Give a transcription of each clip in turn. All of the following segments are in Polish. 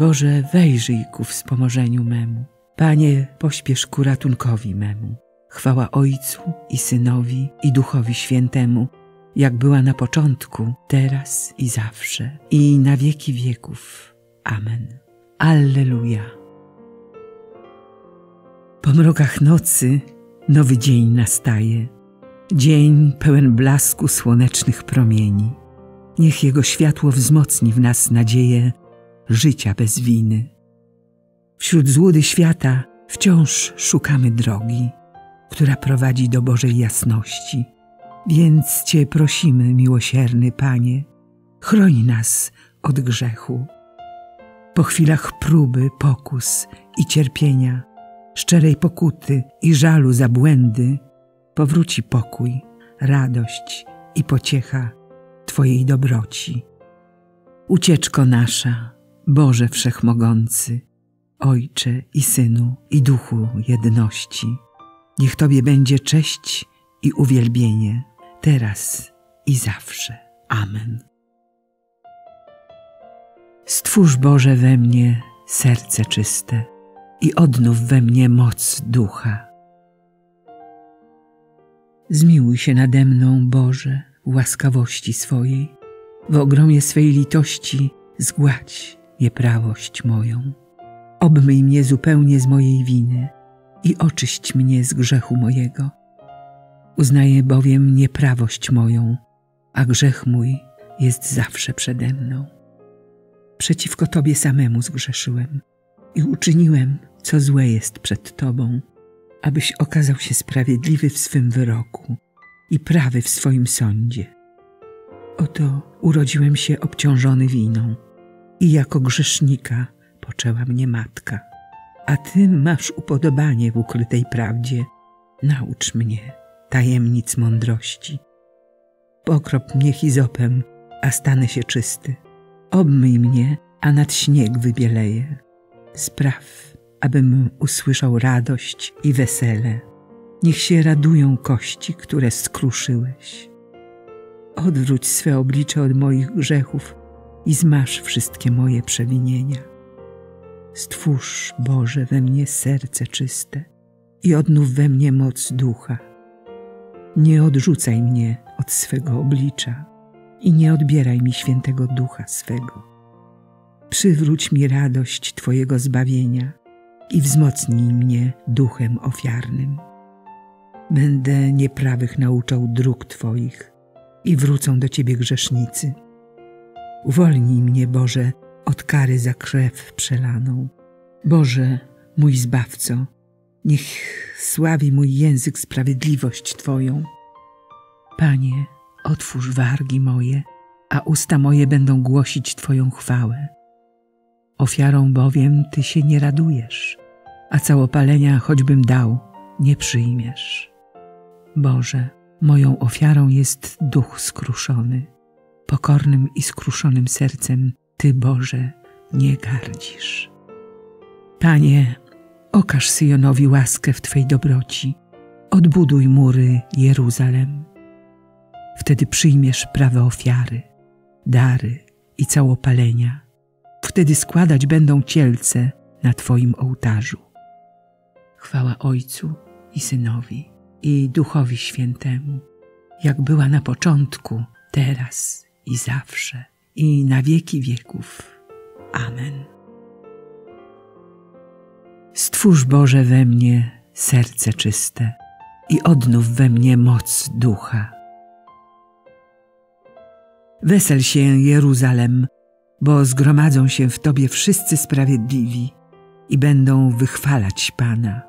Boże, wejrzyj ku wspomożeniu memu. Panie, pośpiesz ku ratunkowi memu. Chwała Ojcu i Synowi i Duchowi Świętemu, jak była na początku, teraz i zawsze, i na wieki wieków. Amen. Alleluja. Po mrokach nocy nowy dzień nastaje. Dzień pełen blasku słonecznych promieni. Niech jego światło wzmocni w nas nadzieję życia bez winy. Wśród złudy świata wciąż szukamy drogi, która prowadzi do Bożej jasności. Więc Cię prosimy, miłosierny Panie, chroń nas od grzechu. Po chwilach próby, pokus i cierpienia, szczerej pokuty i żalu za błędy, powróci pokój, radość i pociecha Twojej dobroci. Ucieczko nasza, Boże Wszechmogący, Ojcze i Synu i Duchu jedności, niech Tobie będzie cześć i uwielbienie, teraz i zawsze. Amen. Stwórz, Boże, we mnie serce czyste i odnów we mnie moc ducha. Zmiłuj się nade mną, Boże, w łaskawości swojej. W ogromie swej litości zgładź nieprawość moją. Obmyj mnie zupełnie z mojej winy i oczyść mnie z grzechu mojego. Uznaję bowiem nieprawość moją, a grzech mój jest zawsze przede mną. Przeciwko Tobie samemu zgrzeszyłem i uczyniłem, co złe jest przed Tobą, abyś okazał się sprawiedliwy w swym wyroku i prawy w swoim sądzie. Oto urodziłem się obciążony winą i jako grzesznika poczęła mnie matka. A Ty masz upodobanie w ukrytej prawdzie. Naucz mnie tajemnic mądrości. Pokrop mnie hizopem, a stanę się czysty. Obmyj mnie, a nad śnieg wybieleję. Spraw, abym usłyszał radość i wesele. Niech się radują kości, które skruszyłeś. Odwróć swe oblicze od moich grzechów i zmaż wszystkie moje przewinienia. Stwórz, Boże, we mnie serce czyste i odnów we mnie moc ducha. Nie odrzucaj mnie od swego oblicza i nie odbieraj mi świętego ducha swego. Przywróć mi radość Twojego zbawienia i wzmocnij mnie duchem ofiarnym. Będę nieprawych nauczał dróg Twoich i wrócą do Ciebie grzesznicy. Uwolnij mnie, Boże, od kary za krew przelaną. Boże, mój Zbawco, niech sławi mój język sprawiedliwość Twoją. Panie, otwórz wargi moje, a usta moje będą głosić Twoją chwałę. Ofiarą bowiem Ty się nie radujesz, a całopalenia choćbym dał, nie przyjmiesz. Boże, moją ofiarą jest duch skruszony. Pokornym i skruszonym sercem Ty, Boże, nie gardzisz. Panie, okaż Syjonowi łaskę w Twej dobroci. Odbuduj mury Jeruzalem. Wtedy przyjmiesz prawe ofiary, dary i całopalenia. Wtedy składać będą cielce na Twoim ołtarzu. Chwała Ojcu i Synowi i Duchowi Świętemu, jak była na początku, teraz i zawsze, i na wieki wieków. Amen. Stwórz, Boże, we mnie serce czyste i odnów we mnie moc ducha. Wesel się, Jeruzalem, bo zgromadzą się w Tobie wszyscy sprawiedliwi i będą wychwalać Pana.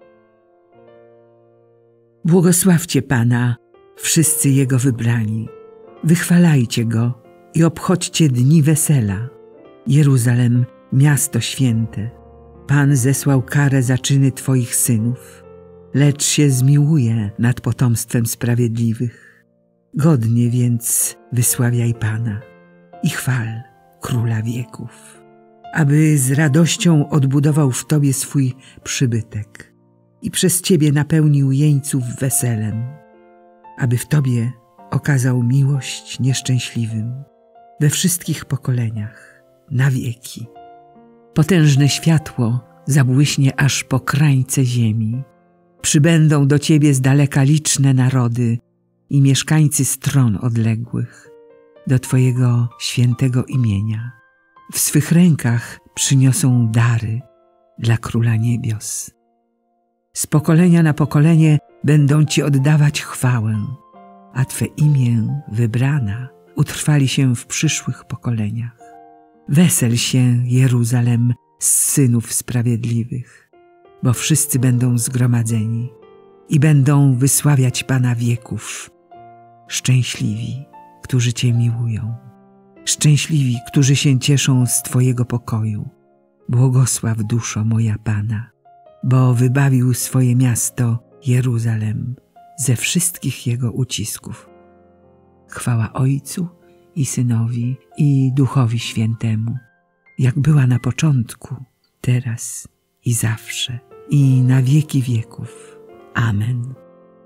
Błogosławcie Pana, wszyscy Jego wybrani. Wychwalajcie Go i obchodźcie dni wesela. Jeruzalem, miasto święte. Pan zesłał karę za czyny Twoich synów, lecz się zmiłuje nad potomstwem sprawiedliwych. Godnie więc wysławiaj Pana i chwal Króla wieków, aby z radością odbudował w Tobie swój przybytek i przez Ciebie napełnił jeńców weselem, aby w Tobie okazał miłość nieszczęśliwym we wszystkich pokoleniach, na wieki. Potężne światło zabłyśnie aż po krańce ziemi. Przybędą do Ciebie z daleka liczne narody i mieszkańcy stron odległych, do Twojego świętego imienia. W swych rękach przyniosą dary dla Króla Niebios. Z pokolenia na pokolenie będą Ci oddawać chwałę, a Twe imię wybrana utrwali się w przyszłych pokoleniach. Wesel się, Jeruzalem, z synów sprawiedliwych, bo wszyscy będą zgromadzeni i będą wysławiać Pana wieków. Szczęśliwi, którzy Cię miłują, szczęśliwi, którzy się cieszą z Twojego pokoju. Błogosław duszo moja Pana, bo wybawił swoje miasto Jeruzalem ze wszystkich jego ucisków. Chwała Ojcu i Synowi i Duchowi Świętemu, jak była na początku, teraz i zawsze, i na wieki wieków. Amen.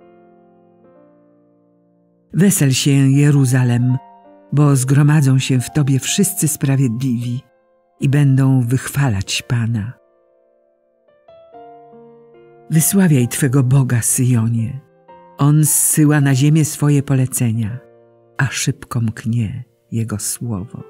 Wesel się, Jeruzalem, bo zgromadzą się w Tobie wszyscy sprawiedliwi i będą wychwalać Pana. Wysławiaj Twego Boga, Syjonie. On zsyła na ziemię swoje polecenia, a szybko mknie Jego słowo.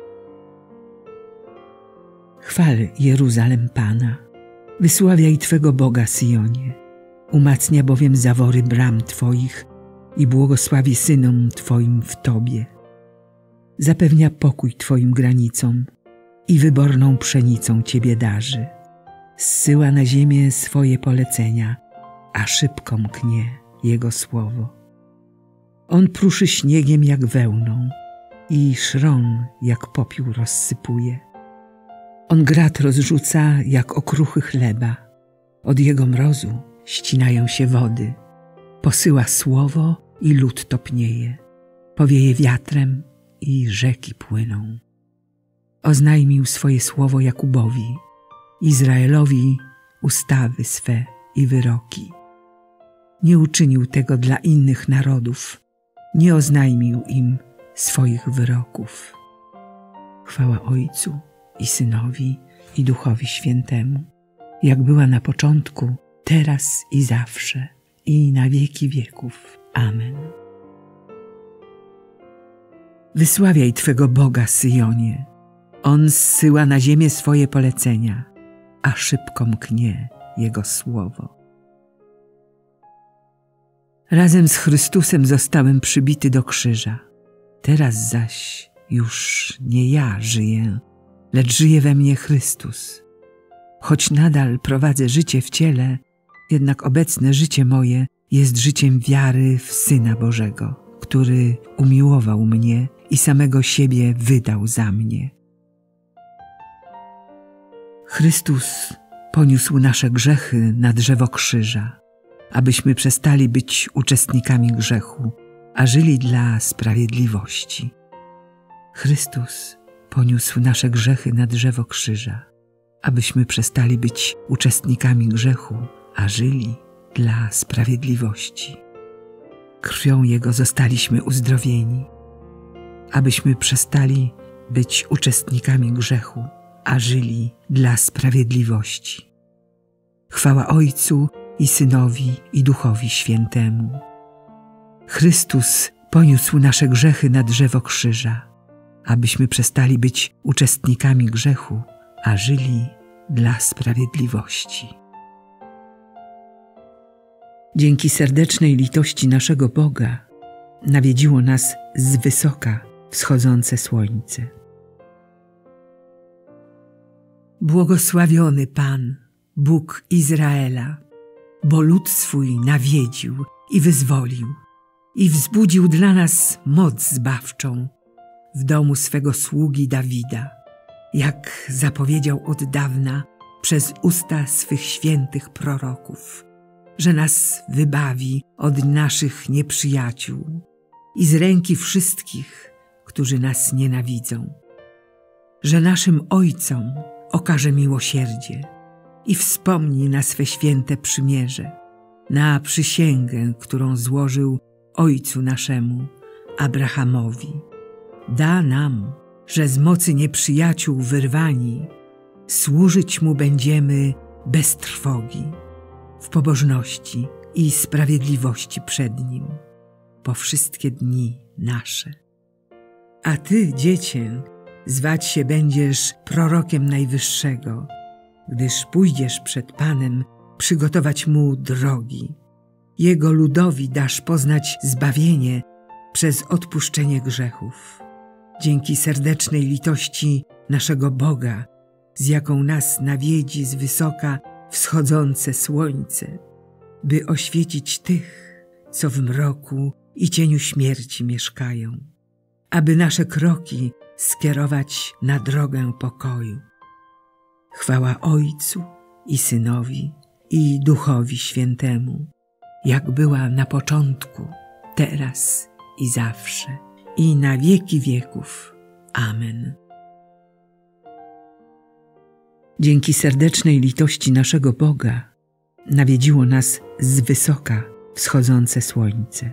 Chwal, Jeruzalem, Pana. Wysławiaj Twego Boga, Syjonie. Umacnia bowiem zawory bram Twoich i błogosławi synom Twoim w Tobie. Zapewnia pokój Twoim granicom i wyborną pszenicą Ciebie darzy. Zsyła na ziemię swoje polecenia, a szybko mknie Jego słowo. On pruszy śniegiem jak wełną i szron jak popiół rozsypuje. On grat rozrzuca jak okruchy chleba. Od Jego mrozu ścinają się wody. Posyła słowo i lód topnieje. Powieje wiatrem i rzeki płyną. Oznajmił swoje słowo Jakubowi, Izraelowi ustawy swe i wyroki. Nie uczynił tego dla innych narodów, nie oznajmił im swoich wyroków. Chwała Ojcu i Synowi i Duchowi Świętemu, jak była na początku, teraz i zawsze, i na wieki wieków. Amen. Wysławiaj Twego Boga, Syjonie. On zsyła na ziemię swoje polecenia, a szybko mknie Jego słowo. Razem z Chrystusem zostałem przybity do krzyża. Teraz zaś już nie ja żyję, lecz żyje we mnie Chrystus. Choć nadal prowadzę życie w ciele, jednak obecne życie moje jest życiem wiary w Syna Bożego, który umiłował mnie i samego siebie wydał za mnie. Chrystus poniósł nasze grzechy na drzewo krzyża, abyśmy przestali być uczestnikami grzechu, a żyli dla sprawiedliwości. Chrystus poniósł nasze grzechy na drzewo krzyża, abyśmy przestali być uczestnikami grzechu, a żyli dla sprawiedliwości. Krwią Jego zostaliśmy uzdrowieni, abyśmy przestali być uczestnikami grzechu, a żyli dla sprawiedliwości. Chwała Ojcu i Synowi i Duchowi Świętemu. Chrystus poniósł nasze grzechy na drzewo krzyża, abyśmy przestali być uczestnikami grzechu, a żyli dla sprawiedliwości. Dzięki serdecznej litości naszego Boga nawiedziło nas z wysoka wschodzące słońce. Błogosławiony Pan, Bóg Izraela, bo lud swój nawiedził i wyzwolił i wzbudził dla nas moc zbawczą w domu swego sługi Dawida, jak zapowiedział od dawna przez usta swych świętych proroków, że nas wybawi od naszych nieprzyjaciół i z ręki wszystkich, którzy nas nienawidzą, że naszym ojcom okaże miłosierdzie i wspomni na swe święte przymierze, na przysięgę, którą złożył ojcu naszemu, Abrahamowi. Da nam, że z mocy nieprzyjaciół wyrwani, służyć Mu będziemy bez trwogi, w pobożności i sprawiedliwości przed Nim, po wszystkie dni nasze. A Ty, Dziecię, zwać się będziesz prorokiem Najwyższego, gdyż pójdziesz przed Panem przygotować Mu drogi. Jego ludowi dasz poznać zbawienie przez odpuszczenie grzechów. Dzięki serdecznej litości naszego Boga, z jaką nas nawiedzi z wysoka wschodzące słońce, by oświecić tych, co w mroku i cieniu śmierci mieszkają, aby nasze kroki skierować na drogę pokoju. Chwała Ojcu i Synowi i Duchowi Świętemu, jak była na początku, teraz i zawsze, i na wieki wieków. Amen. Dzięki serdecznej litości naszego Boga nawiedziło nas z wysoka wschodzące słońce.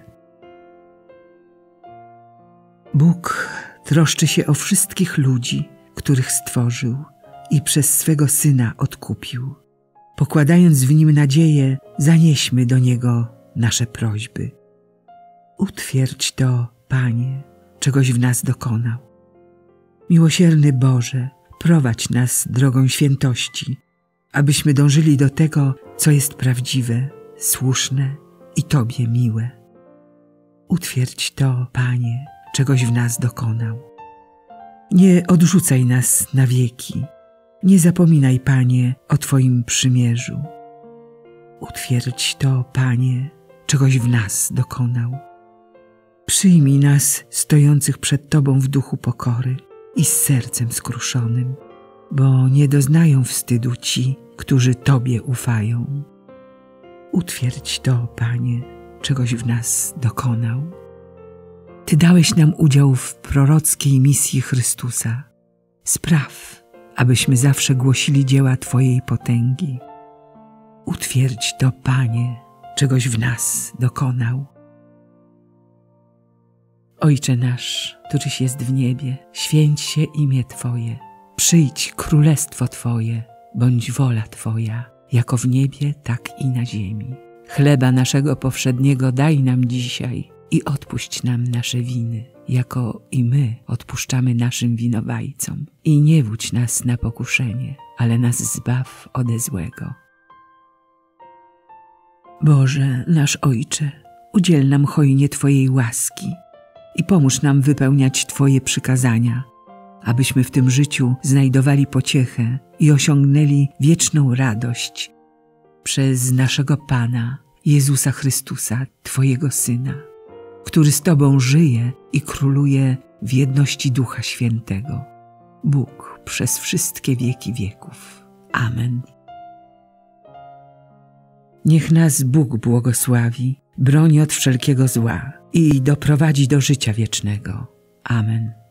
Bóg troszczy się o wszystkich ludzi, których stworzył i przez swego Syna odkupił. Pokładając w Nim nadzieję, zanieśmy do Niego nasze prośby. Utwierdź to, Panie, czegoś w nas dokonał. Miłosierny Boże, prowadź nas drogą świętości, abyśmy dążyli do tego, co jest prawdziwe, słuszne i Tobie miłe. Utwierdź to, Panie, czegoś w nas dokonał. Nie odrzucaj nas na wieki. Nie zapominaj, Panie, o Twoim przymierzu. Utwierdź to, Panie, czegoś w nas dokonał. Przyjmij nas stojących przed Tobą w duchu pokory i z sercem skruszonym, bo nie doznają wstydu ci, którzy Tobie ufają. Utwierdź to, Panie, czegoś w nas dokonał. Ty dałeś nam udział w prorockiej misji Chrystusa. Spraw, abyśmy zawsze głosili dzieła Twojej potęgi. Utwierdź to, Panie, czegoś w nas dokonał. Ojcze nasz, któryś jest w niebie, święć się imię Twoje. Przyjdź królestwo Twoje, bądź wola Twoja, jako w niebie, tak i na ziemi. Chleba naszego powszedniego daj nam dzisiaj i odpuść nam nasze winy, jako i my odpuszczamy naszym winowajcom. I nie wódź nas na pokuszenie, ale nas zbaw ode złego. Boże, nasz Ojcze, udziel nam hojnie Twojej łaski i pomóż nam wypełniać Twoje przykazania, abyśmy w tym życiu znajdowali pociechę i osiągnęli wieczną radość przez naszego Pana, Jezusa Chrystusa, Twojego Syna, który z Tobą żyje i króluje w jedności Ducha Świętego, Bóg przez wszystkie wieki wieków. Amen. Niech nas Bóg błogosławi, broni od wszelkiego zła i doprowadzi do życia wiecznego. Amen.